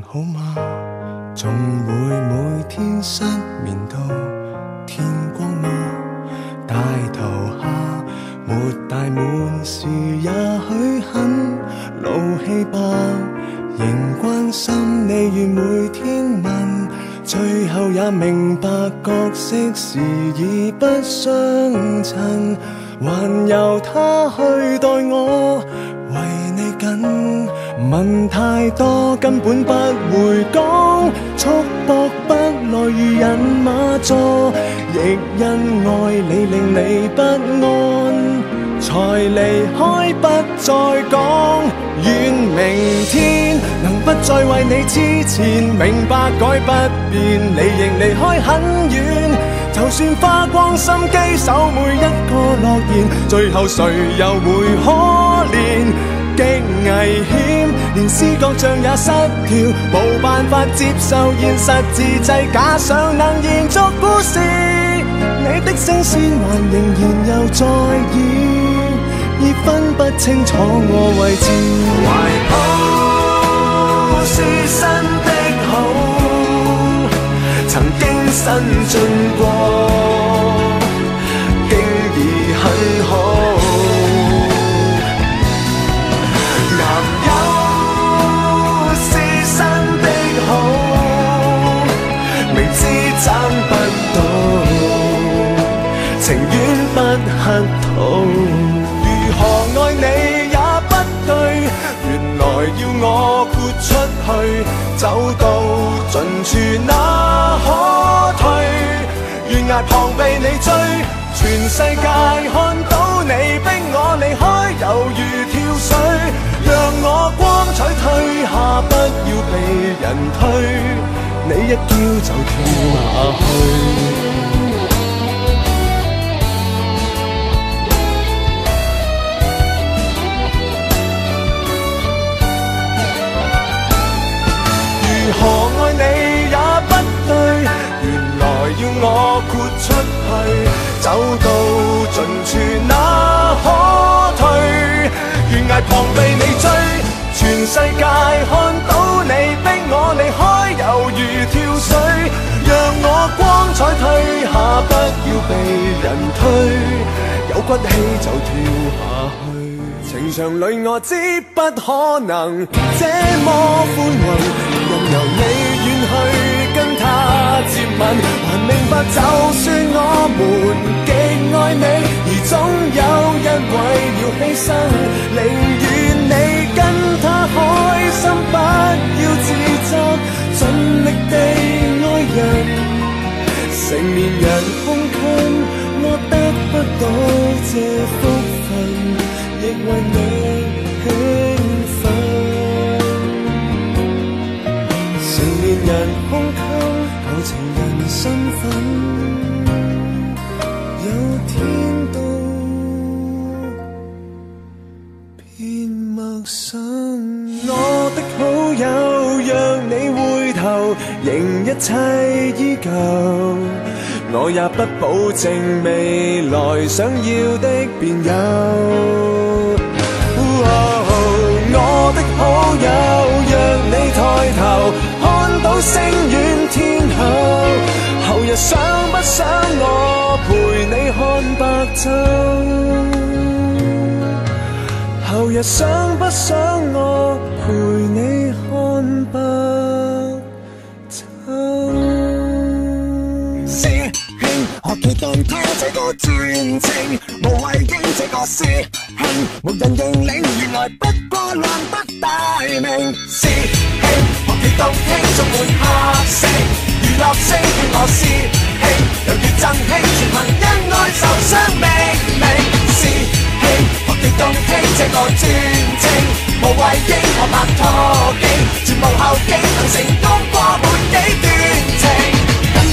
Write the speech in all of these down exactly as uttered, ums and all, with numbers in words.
好嗎？仲會每天失眠到天光嗎？大頭蝦沒大滿時，也許很怒氣吧。仍關心你願每天問，最後也明白角色時已不相襯，還由他去待我為你緊。問太多根本不會講，束縛不來如人馬座，亦因愛你令你不安，才離開不再講。願明天能不再為你之前明白改不變，你仍離開很遠。就算花光心機守每一個諾言，最後誰又會可憐？極危險，連思覺像也失調，無辦法接受現實，自製假想能延續故事。你的聲線還仍然又在演，已分不清楚我位置。懷抱是新的好，曾經新進過，經已很好。爭不到，情願不乞討。如何愛你也不對，原來要我豁出去，走到盡處哪可退？懸崖旁被你追，全世界看到你逼我離開，猶如跳水，讓我光彩退下，不要被人推。你一叫就跳下去，如何愛你也不對，原來要我豁出去，走到盡處哪可退？懸崖旁被你追，全世界看到你逼我離開，猶如跳水，讓我光彩退下，不要被人推，有骨氣就跳下去。情場裏我知不可能這麼寬宏，任由你遠去跟他接吻，還明白就算我們極愛你，而總有一位要犧牲，寧願你跟他開心，不要自責，盡力地愛人。成年人胸襟，我得不到這福分，亦為你興奮。成年人胸襟，舊情人身份，有天都變陌生。我的好友，讓你回頭，仍一切依舊，我也不保證未來想要的便有。我的好友，讓你抬頭，看到星遠天后，後日想不想我陪你看白晝？後日想不想我陪你看白晝？師兄，何其當他這個專情，無謂應這個師兄，無人認領，原來不過浪得大名。師兄，何其當聽眾滿黑色，娛樂聲叫我師兄，猶如贈慶，全民因愛受傷命名。師兄，何其當聽這個專情，無謂應我拍拖經，絕無後勁，能成功過沒幾段情。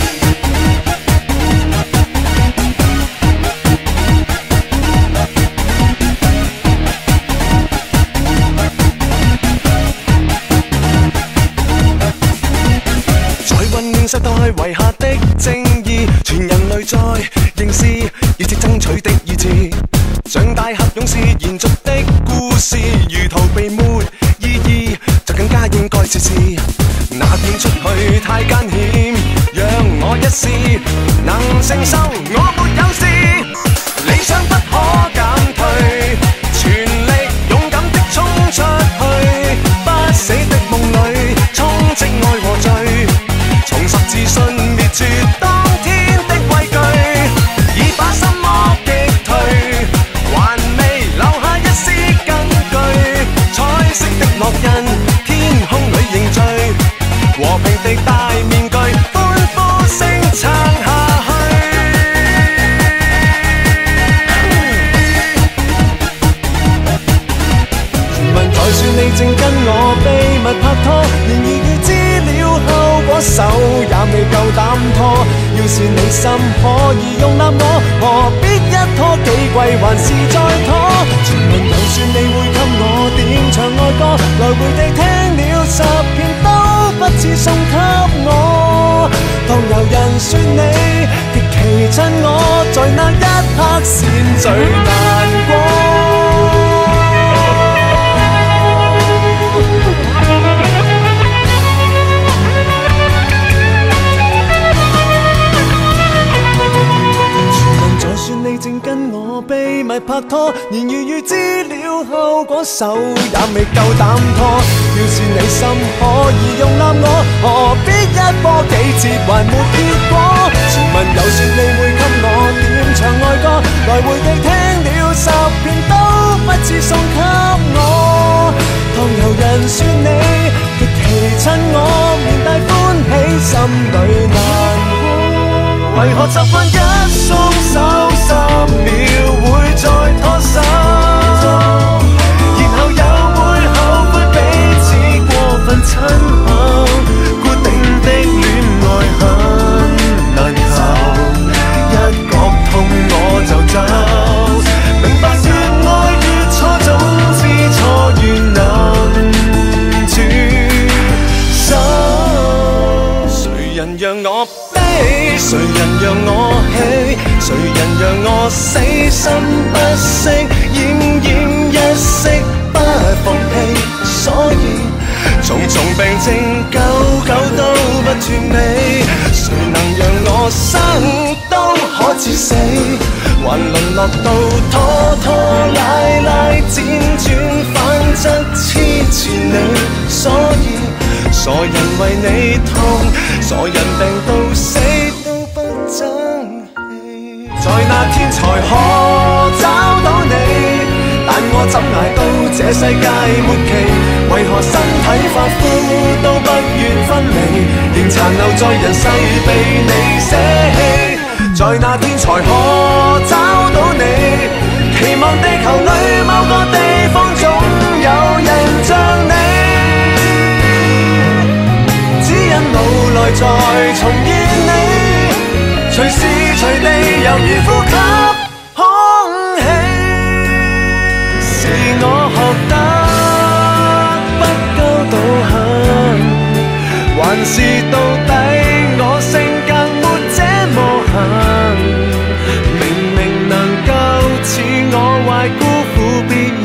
世代遺下的正義，全人類在凝視，熱切爭取的意志，像大俠勇士延續的故事，如逃避沒意義，就更加應該試試。 騙出去太艱險，讓我一試能承受，我沒有事。理想不可減退，全力勇敢的衝出去，不死的夢裏充斥愛和罪，重拾自信滅絕當天的畏懼，已把心魔擊退，還未留下一絲根據，彩色的烙印天空裏凝聚，和平地戴面具，歡呼聲撐下去。傳聞就算你正跟我秘密拍拖，然而預知了後果手也未夠膽拖。要是你心可以容納我，何必一拖幾季還是再拖？傳聞就算你會給我點唱愛歌，來回地聽了十遍都不似送給我。當有人說你極其襯我，在那一刻先最難過。就算你正跟我秘密拍拖，然而預知了後果手也未夠膽拖。要是你心可以容納我，何必一波幾折還沒結果？傳聞就算你會給我點唱愛歌，來回地聽了十遍都不似送給我。當有人說你極其襯我，面帶歡喜心裏難過。為何習慣一鬆手，三秒會再拖手，然後又會後悔彼此過分親厚，固定的戀愛很難求，一覺痛我就走，明白越愛越錯，總知錯越能轉手。誰人讓我誰人讓我起？誰人讓我死心不息？奄奄一息不放棄，所以重重病症久久都不斷尾。誰能讓我生都可至死？還淪落到拖拖拉拉，輾轉反側黐住你，所以傻人為你痛，傻人病到死都不爭氣。在那天才可找到你，但我怎捱到這世界末期？為何身體髮膚都不願分離，仍殘留在人世被你捨棄？在那天才可找到你，期望地球裏某個地方總有人像你。無奈再重現你，隨時隨地猶如呼吸空氣。是我學得不夠道行，還是到底我性格沒這麼行？明明能夠似我壞，辜負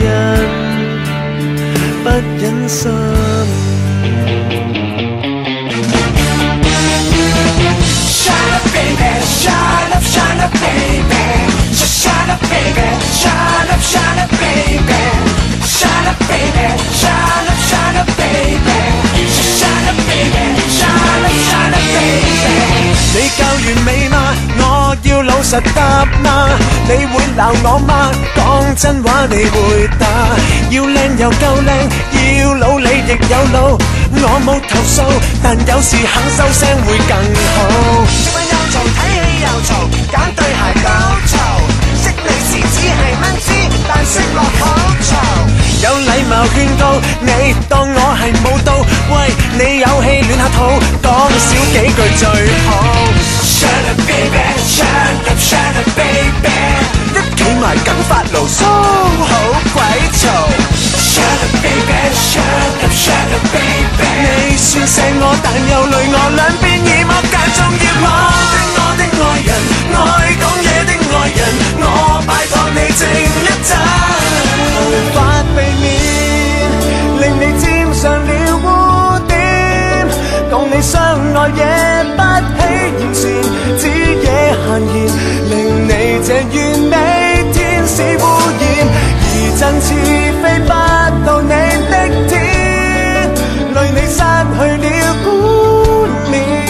別人，不忍心。Shut up, shut up, baby. Just shut up, baby. Shut up, shut up, baby. Shut up, baby. Shut up, shut up, baby. Just shut up, baby. Shut up, shut up, baby. 你夠完美嗎？我要老實答嗎？你會鬧我嗎？講真話你回答。要靚又夠靚，要老你亦有腦。我冇投訴，但有時肯收聲會更好。睇戲又嘈，揀對鞋都嘈，識你時只係蚊子，但識落好嘈。有禮貌勸告你，當我係冇到，喂你有氣暖下肚，講少幾句最好。Shut up baby, shut up, shut up baby， 一企埋緊發牢騷，好鬼嘈。Shut up baby, shut up, shut up baby， 你算錫我，但又累我，兩邊耳膜間中要我。我的愛人，愛講嘢的愛人，我拜託你靜一陣。無法避免令你沾上了污點，講相愛也不起完善，只惹閒言，令你這完美天使污染，而振翅飛不到你的天，累你失去了冠冕，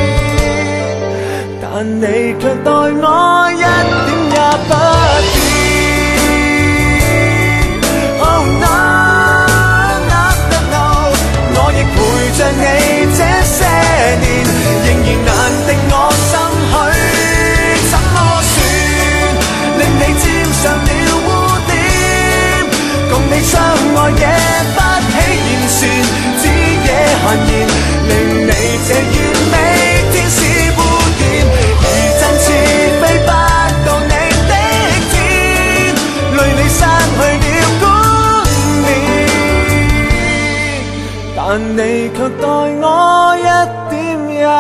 但你卻待我一點也不變。Oh no no no no， 我亦陪着你這些年，仍然難定我心許，怎麼算令你沾上了污點？共你相愛也不起完善，只惹閒言，令你這完美天使污染，而振翅飛不到你的天，累你失去了冠冕，但你卻待我一點也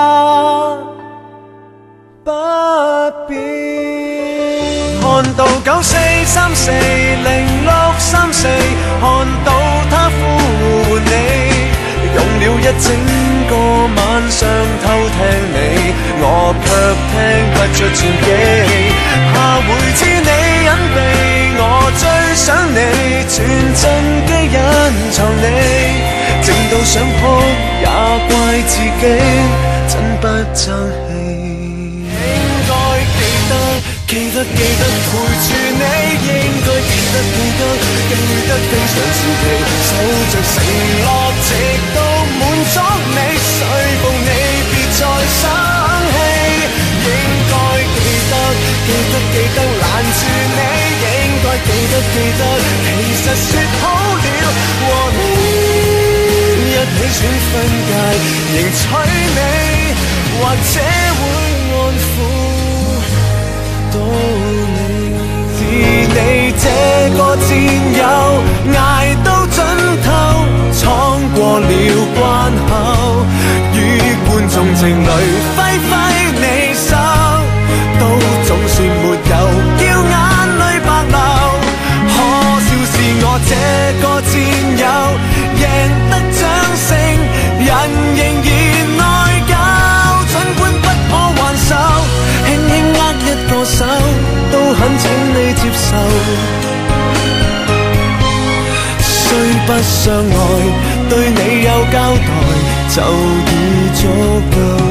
不變。看到九四三四零六三四，看到他呼喚你，用了一整個晚上偷聽你，我卻聽不出轉機。下回知你隱秘，我最想你，全真機隱藏你，靜到想哭也怪自己，真不爭氣。應該記得記得記得陪住你，應該記得記得記得非常時期，守着承諾直到滿足你，說服你別再生氣。應該記得記得記得攔住你，應該記得記得其實說好了和你一起轉分界，仍娶你，或者會安撫到你。是你這個戰友，捱到盡頭，闖過了關口，與觀眾情侶揮揮你手，都總算沒有叫眼淚白流。可笑是我這個戰友，贏得掌聲，人仍然內疚，儘管不可還手，輕輕握一個手，都懇請你接受。雖不相愛，對你有交代就已足夠。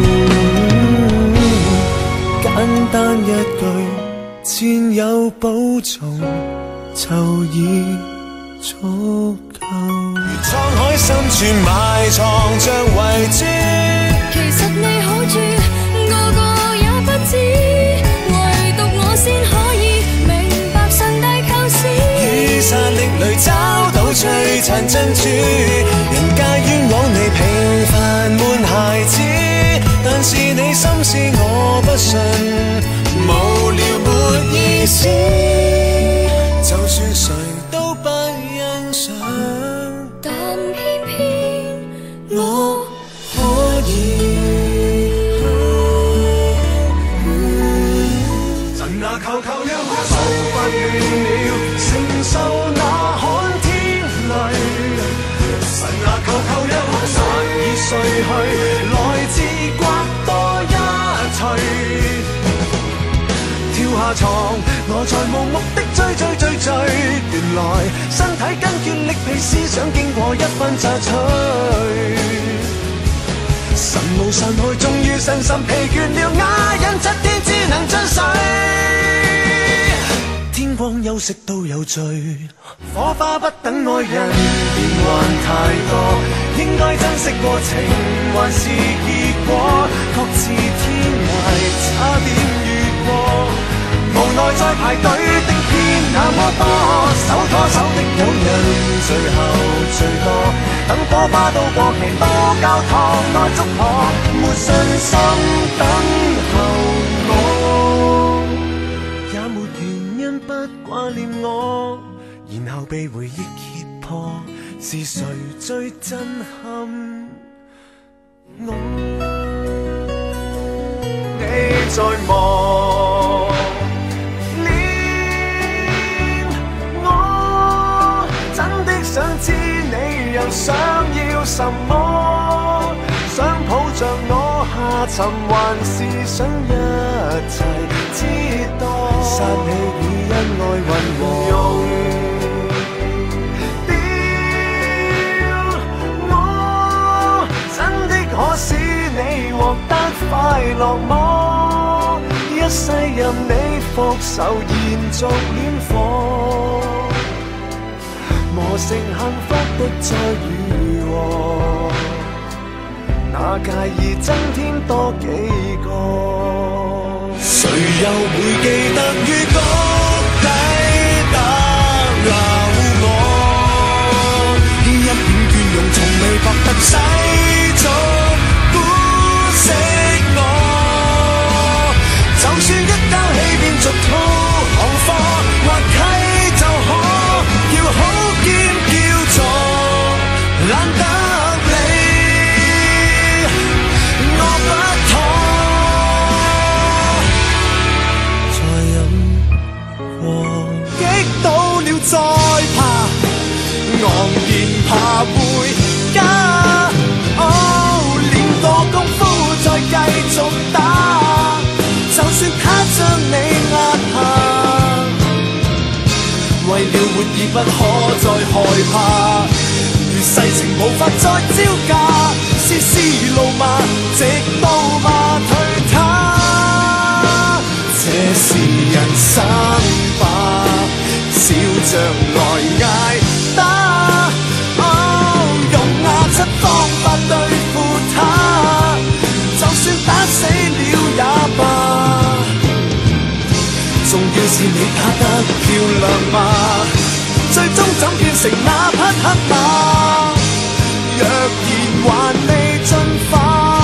簡單一句，戰友保重就已足夠。如滄海深處埋藏着遺珠， 其實你好處個個也不知，唯獨我先可以明白上帝構思。 雨傘的淚找到璀璨珍珠，人皆冤枉你平凡悶孩子，但是你心思我不信，無聊沒意思，就算誰都不欣賞， 但偏偏我可以。神啊，求求讓我手不亂了，承受那寒天裏。神啊，求求讓我難以睡去，來自刮多一錘。跳下床，我在無目的追追追追，原來身體筋血力疲，思想經過一番榨取。神無神去，終於身心疲倦了，啞忍七天只能進睡。天光休息都有罪，火花不等愛人變幻太多，應該珍惜過程還是結果，各自天涯差點越過，無奈在排隊的偏那麼多，手拖手的有人最後最多，等火花都過期到教堂內祝賀，沒信心等候我，也沒原因不掛念我，然後被回憶揭破，是誰最震撼我？你在忙念我，真的想知你又想要什麼，想抱着我下沉，還是想一齊知道殺氣與恩愛混和，用掉我，真的可使你獲得快樂麼？一世任你復仇，延續戀火，磨成幸福的再與禍，哪介意增添多幾個？誰又會記得於谷底打鬧我？一片倦容從未博得世俗歡惜我，就算一交起變俗套行貨，或契就可叫好兼叫座，懶得再怕，昂然怕會假。哦，練過功夫再繼續打，就算他將你壓下，為了活而不可再害怕。如世情無法再招架，絲絲怒罵，直到罵退他。這是人生吧。笑着來捱打，哦，用牙七方法對付他，就算打死了也罷。重要是你打得漂亮嗎？最終怎變成那匹黑馬？若然還未進化，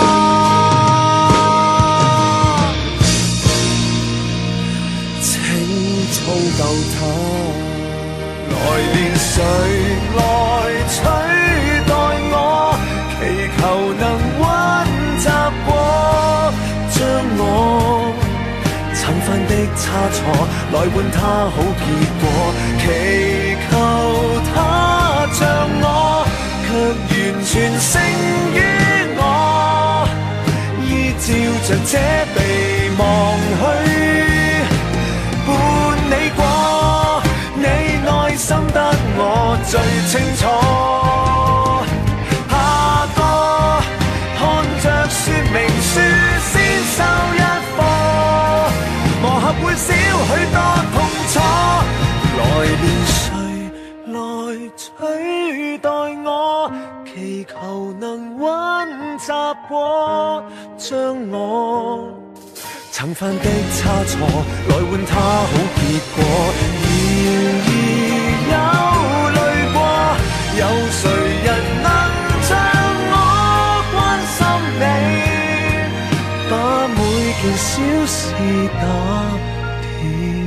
操夠他，來年誰來取代我？祈求能溫習過，將我曾犯的差錯來換他好結果。祈求他像我，卻完全勝於我，依照着這被忘去。你過，你內心得我最清楚。下個看着說明書先收一課，磨合會少許多痛楚。來年誰來取代我？祈求能溫習過，將我曾犯的差錯來換他好結果。然而有淚過，有誰人能像我關心你，把每件小事打點